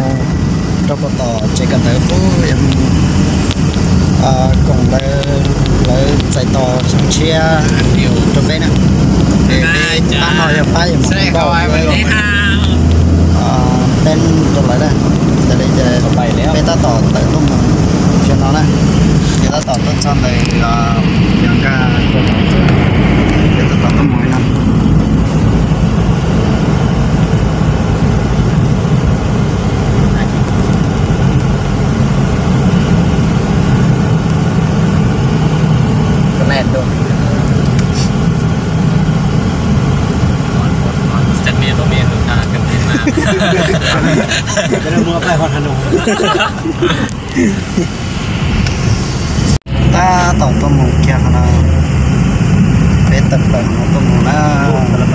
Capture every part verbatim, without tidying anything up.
đâu có tỏ chỉ cần tới phố em cùng lấy lấy giải tỏ xong chia điều trong bên này để ba nói ở ba em sẽ có tên tôi lấy đây để đây để người ta tỏ tới lúc mà cho nó này người ta tỏ tới cho này những cái người ta tỏ tới mỗi năm mệt luôn chắc miền đó miền ta cần thêm mà cái đó mua phải hoàn thành đủ ta tổng tổng một kia là về tập lần một tổng một là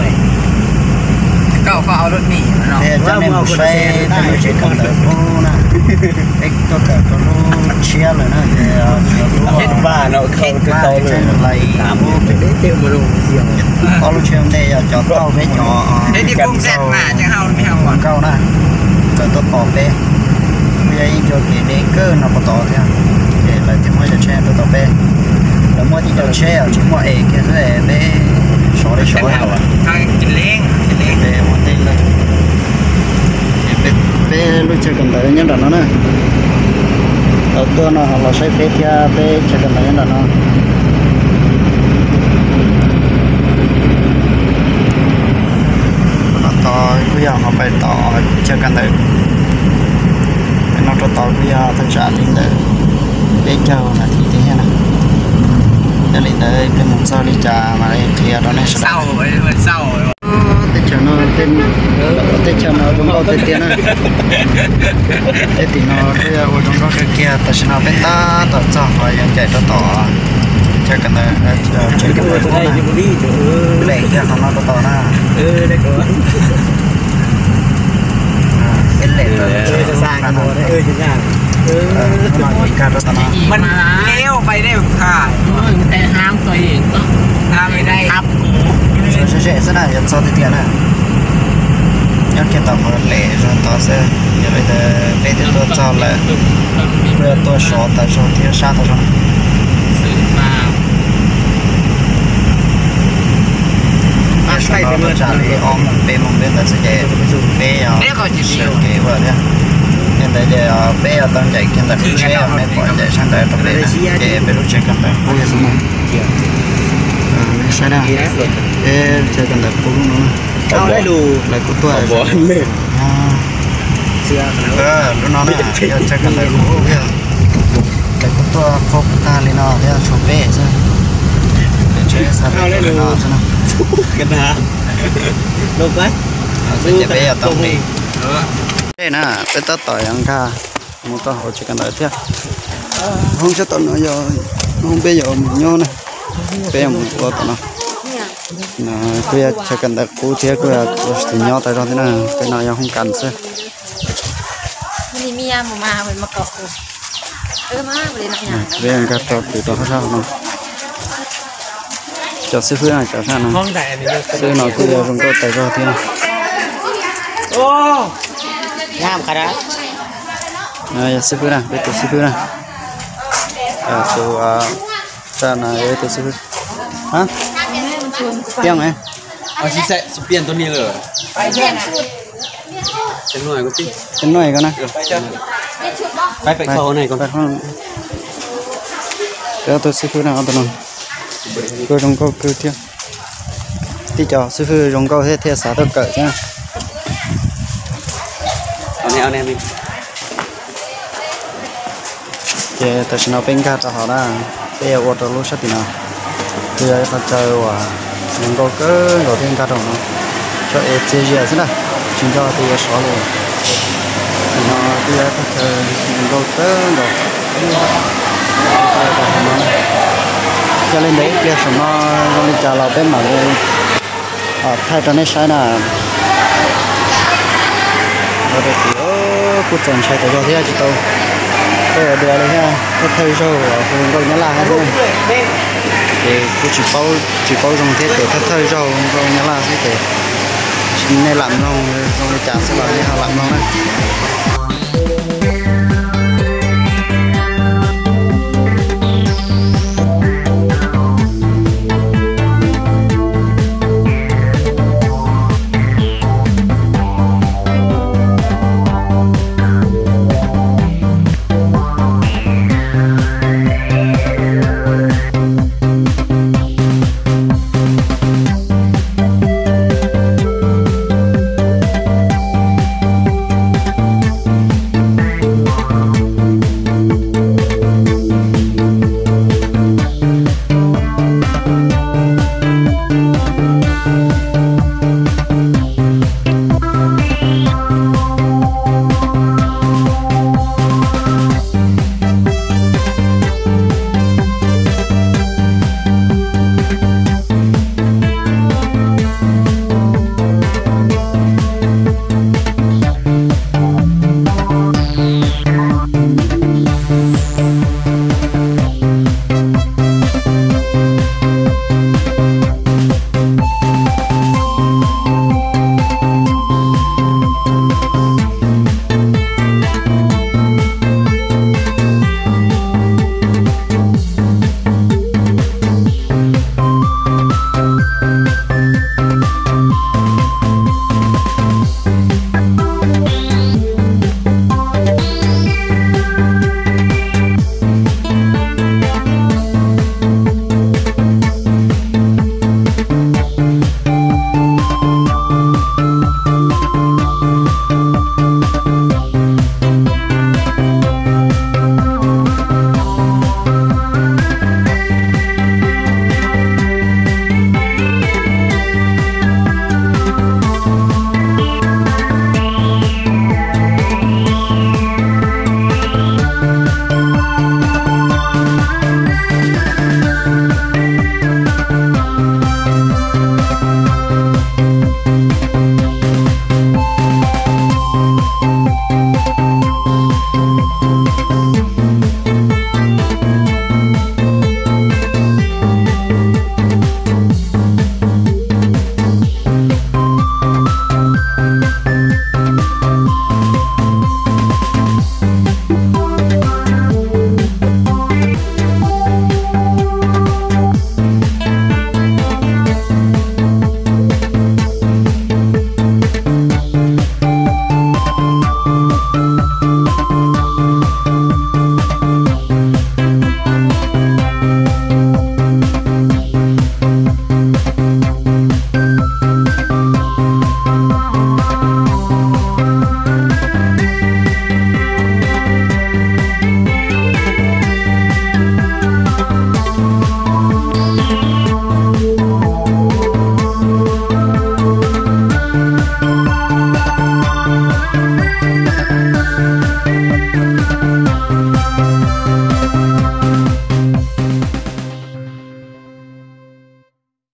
cậu có rốt mì mà nó cho nên một xe ta mới chỉ cần được ô nè cái có cả có lô chia rồi nè để hết ba nó không cái to luôn lại cái đấy tiêu mà luôn có lô chia đây cho tao với nhỏ để đi cung set mà chẳng hao mới hao quảng cáo nè rồi tôi bỏ về bây giờ cho cái đấy cơ nó có to thế để lại thêm mấy cái tôi to vềแล้วมั่วที่จะเชื่อชิ้นมั่วเองแค่ไหนเบ้สอนได้สอนเอาทางกินเล้งกินเล้งเบ้มั่วเต็มเลยเบ้เบ้รู้จักกันแต่ยังดันนะเราตัวน่ะเราใช้เบ้ที่เบ้จักกันแต่ยังดันนะเราต่อกูอยากเอาไปต่อจักกันแต่เราจะต่อกูอยากทักษะลิงเลยเบ้เจ้าหน้าที่ที่นี่นะđể lấy tới cái một sao đi trà mà đây thì đó này sau rồi mình sau rồi tết chờ nó tên tết chờ nó đúng không tết tiền này tết thì nó cái ở trong đó cái kia ta sẽ nó bên ta ta cho phải chạy cho tỏ chạy cái này chạy cái này cái này kia không nó tỏ na ừ đây có cái lệ rồiจะสร้างกันหมดเออจริงจังเออมันการรัตนามันเลี้ยวไปได้ค่ะมันแต่ห้ามตัวเองก็ห้ามไม่ได้ครับเฉยเฉยซะนะยังซ้อนติดกันนะยังแค่ต่อคนเล่จนต่อเสียยังไปแต่ไปแต่ตัวเจ้าเลยเพื่อตัวชอแต่ชอเที่ยวชาตัวชอซื้อมาใช่เป็นเมื่อจ่าเลยออมเป็นมองเป็นแต่เสียเป็นอ่ะเนี่ยเขาจีบอยู่เกี่ยวกับเนี่ยhiện tại giờ bé ở tầng chạy hiện tại cũng xe ở đây bọn chạy sang tới trong đây để bé lúc chạy cần tới bây giờ xong rồi xe ra để chạy cần tới cũng nóเอาได้ดูlại cũng tuổi rồi ờ lúc nó là giờ chạy cần tới cũng ok lại cũng tuổi khóc ta lên nó để chụp bé chứ để chạy sang đây lên nó cho nó cái nào đâu quá bây bé ở tầng này đây nè bây giờ tỏi ăn ca một tỏi hỗ trợ cần đợi thế không cho tỏi nữa rồi không bây giờ mình nhô này bây giờ mình có tỏi nó nè bây giờ chỉ cần đợi cú thế bây giờ thì nhô tại đó thế nào cái nào không cần chứ นี่มียาหมูมาเป็นมะกอกเออมาเลยนะเนี่ย bây giờ cái tỏi từ đó sao nó cho sư phụ này cho sao nó sư nó cứ dùng câu tại đó thế ô ngam khá đó này sư phụ này đây từ sư phụ này à từ cha này từ sư phụ hả tiếng này à chị sẽ chị biến tôi đi rồi cái nồi có tí cái nồi con này cái phải khâu này con phải không để tôi sư phụ nào tao nói tôi trong câu cứ tiếng tí cho sư phụ trong câu thế thế sao tôi cởi chứ nè nè mình cái ta sẽ nói bên cả họ đã bây giờ ở trong lúc sát thì nào bây giờ ta chơi và những cái cái đầu tiên cả trong nó cho em chơi gì thế nào chúng ta thì sáu luôn nó bây giờ ta chơi những cái cái đầu cho lên đấy kia xong nó nó đi trả lao bên mà ở thay cho nó sai là ở đây thì cô chọn sai tới rồi thế chị tao tôi ở đây ha tôi thấy rồi hôm rồi nhớ là hay không thì cô chỉ bao chỉ bao dùng thế để thấy rồi rồi nhớ là thế để nên làm không không trả sẽ là làm không đấy